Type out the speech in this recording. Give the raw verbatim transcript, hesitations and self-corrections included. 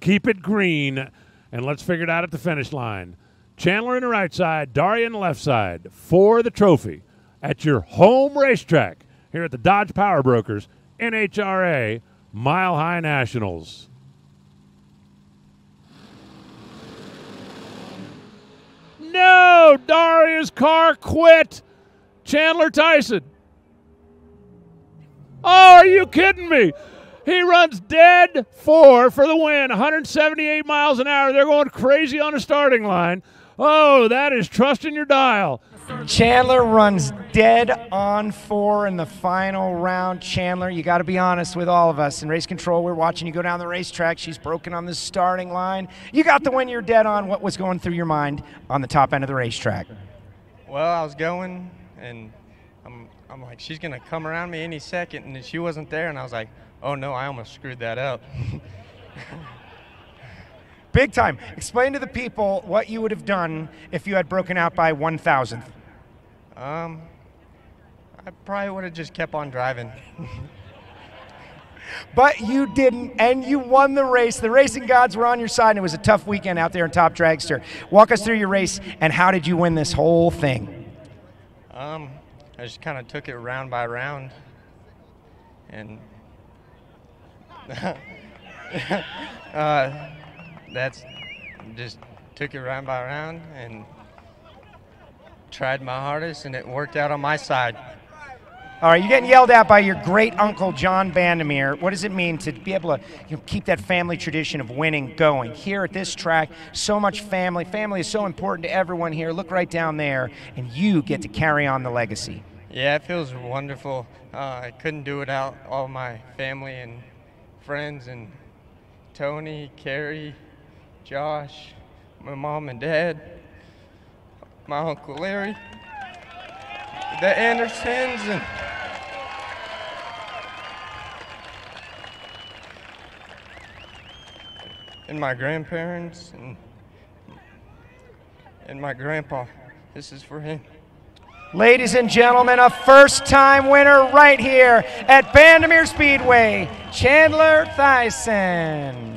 keep it green, and let's figure it out at the finish line. Chandler in the right side, Daria in the left side for the trophy at your home racetrack here at the Dodge Power Brokers N H R A Mile High Nationals. No! Daria's car quit! Chandler Thyssen. Oh, are you kidding me? He runs dead four for the win, one hundred seventy-eight miles an hour. They're going crazy on the starting line. Oh, that is trusting your dial. Chandler runs dead on four in the final round. Chandler, you got to be honest with all of us. In race control, we're watching you go down the racetrack. She's broken on the starting line. You got the win, you're dead on. What was going through your mind on the top end of the racetrack? Well, I was going, and I'm, I'm like, she's going to come around me any second, and she wasn't there, and I was like, oh, no, I almost screwed that up. Big time. Explain to the people what you would have done if you had broken out by one thousandth. Um, I probably would have just kept on driving. But you didn't, and you won the race. The racing gods were on your side, and it was a tough weekend out there in Top Dragster. Walk us through your race, and how did you win this whole thing? Um, I just kind of took it round by round, and uh, that's just took it round by round and tried my hardest, and it worked out on my side. All right, you're getting yelled at by your great uncle, John Bandimere. What does it mean to be able to you know, keep that family tradition of winning going? Here at this track, so much family. Family is so important to everyone here. Look right down there, and you get to carry on the legacy. Yeah, it feels wonderful. Uh, I couldn't do it without all my family and friends, and Tony, Carrie, Josh, my mom and dad, my Uncle Larry, the Andersons, and and my grandparents, and and my grandpa. This is for him. Ladies and gentlemen, a first-time winner right here at Bandimere Speedway, Chandler Thyssen.